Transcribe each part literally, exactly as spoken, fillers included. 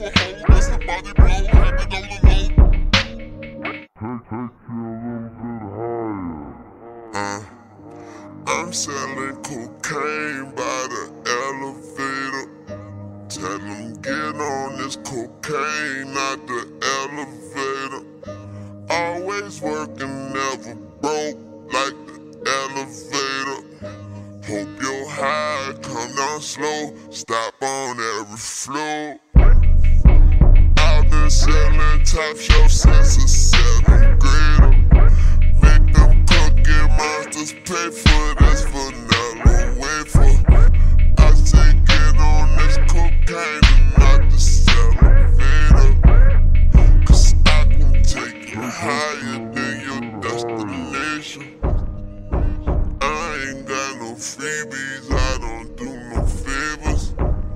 for hoe, that's a body blow, have it on the low. Uh, I'm selling cocaine by the elevator. Tell them get on this cocaine, not the elevator. Always working, never broke like the elevator. Hope your high come down slow, stop on every floor. I've been selling top shelf since a seventh grader. Make them cookie monsters pay for this vanilla wafer. I say get on this cocaine and not the elevator, cause I can take you higher than your destination. I ain't got no freebies, I don't do no favors.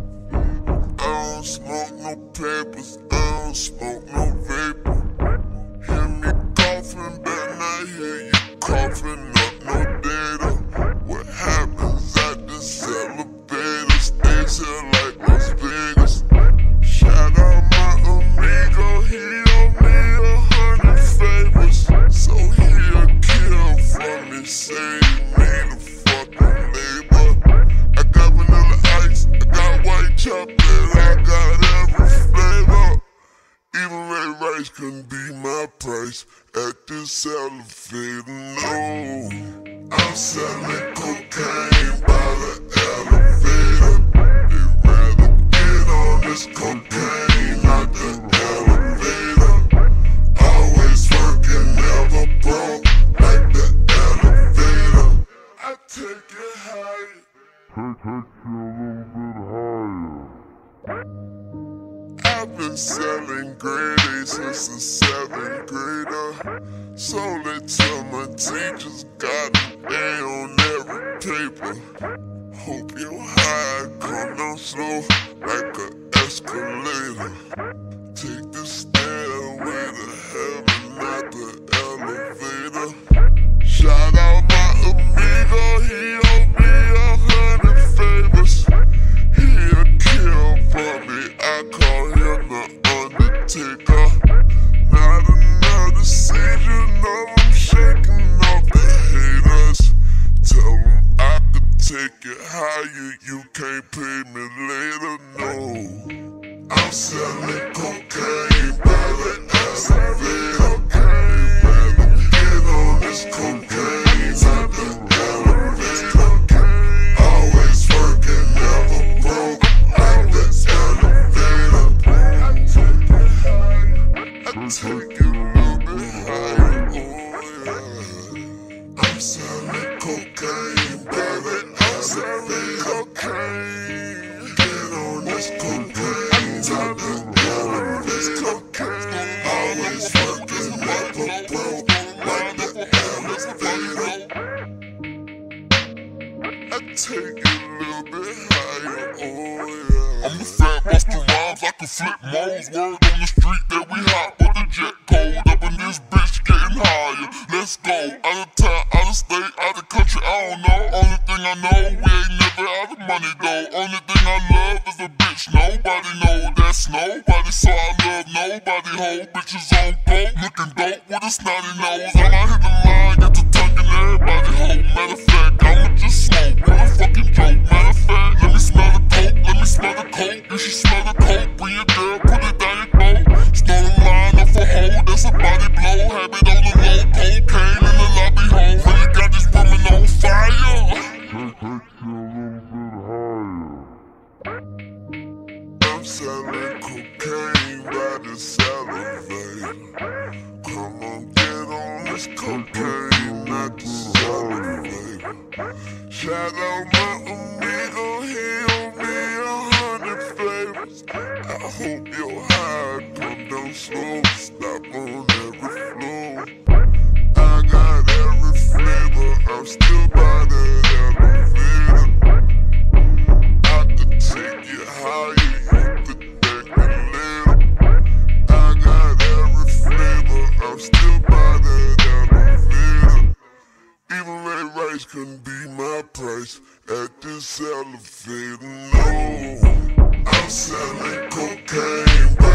I don't smoke no papers, I don't smoke no vapor. Hear me coughing, better not hear you coughing up no data. What happens at this elevator stays here like Las Vegas. Shout out my amigo, he owe me a hundred favors, so he'll kill for me, say he need a fucking labor. I got vanilla ice, I got white chocolate, I got every flavor. Even red rice couldn't be my price at this elevator, no. I'm selling cocaine by the elevator. They'd rather get on this cocaine, not the elevator. Always working, never broke like the elevator. I take it higher. Take, take you a little bit higher. I've been selling grade A since the seventh grader. Sold it till my teachers got an A on every paper. Hope your high come down slow like an escalator. Take the stairway to heaven, not the elevator. Shout out my amigo, he owe me a hundred favors. He'll kill for me, I call him the Undertaker. Not another season of him shaking off the haters. Tell him I could take it higher, you can't pay me later, no. I'm selling cocaine by the elevator. They'd rather get on this cocaine, not the elevator. Always working, never broke like the elevator. I take it a little bit higher, oh yeah. I'm selling cocaine by the elevator. Cocaine, get on this cocaine, not the elevator. Always working, never broke like the elevator. I take it a little bit higher, oh yeah. I'm the fat buster rhymes, I can flip moles. Word on the street that we hot, but the jet cold up in this bitch getting higher. Let's go, out of town, out of state, out of country, I don't know. Only thing I know, we ain't never out of money though. Only thing I love is a bitch, nobody know that's nobody. So I love nobody, whole bitches on go. Looking dope with a snotty nose. All I hit the line, get to tonguing everybody hoe. Matter of fact, I'ma just smoke, what a fucking joke. Matter of fact, let me smell the coke, let me smell the coke. You should smell the coke, bring your girl, put it down your throat. Start a line up for hoe, that's a body blow. Have it on the low, cocaine in the lobby hole. Really got this woman on fire. Take, take you a little bit higher. I'm selling cocaine by the elevator. Come on, get on this cocaine, not the elevator. Shout out my amigo, he owe me a hundred favors. I hope your high come down slow, stop on every floor. I got every flavor, I'm still by the elevator. I could take you higher, you could thank me later. I got every flavor, I'm still by the elevator. Even red rice couldn't be my price at this elevator, no. I'm selling cocaine.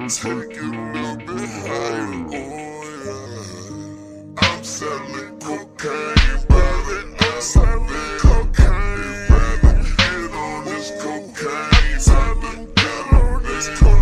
take it a little bit higher. Oh yeah. I'm selling cocaine by the elevator. Cocaine. Rather get on this cocaine. Rather get on this cocaine.